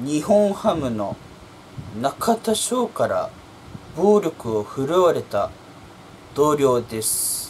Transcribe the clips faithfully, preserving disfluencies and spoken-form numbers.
日本ハムの中田翔から暴力を振るわれた同僚です。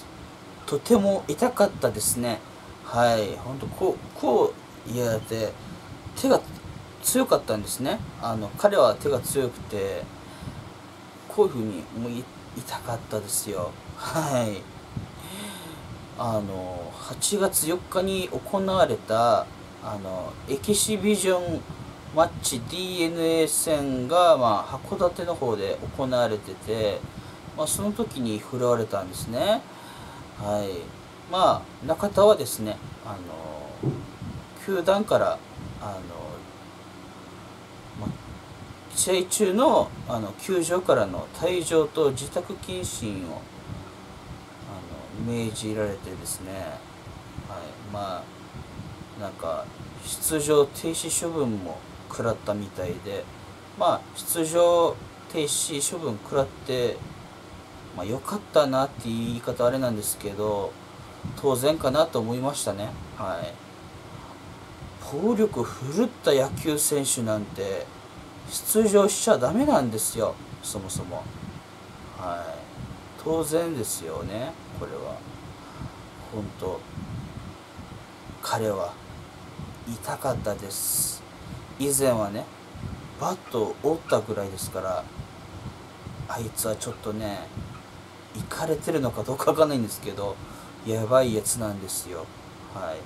とても痛かったですね。はい、ほんとこう、こう言われて手が強かったんですね。あの彼は手が強くて、こういう風にもう痛かったですよ。はい。あのはちがつよっかに行われたあのエキシビジョンマッチ ディーエヌエー 戦が、まあ、函館の方で行われてて、まあ、その時に振るわれたんですね。はい。まあ中田はですね、あの球団からあの、まあ、試合中のあの球場からの退場と自宅謹慎をあの命じられてですね、はい、まあなんか出場停止処分も食らったみたいで、まあ出場停止処分食らって、まあ良かったなって言い方あれなんですけど、当然かなと思いましたね。はい。暴力振るった野球選手なんて出場しちゃダメなんですよ、そもそも。はい。当然ですよね、これは。本当彼は痛かったです。以前はね、バットを折ったぐらいですから、あいつはちょっとね、いかれてるのかどうかわかんないんですけど、やばいやつなんですよ。はい。あの、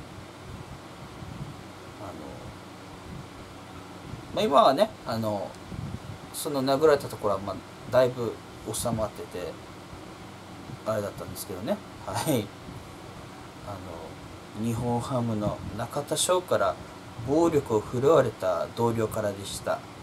まあ、今はね、あの、その殴られたところは、まあ、だいぶ収まってて、あれだったんですけどね。はい。あの、日本ハムの中田翔から暴力を振るわれた同僚からでした。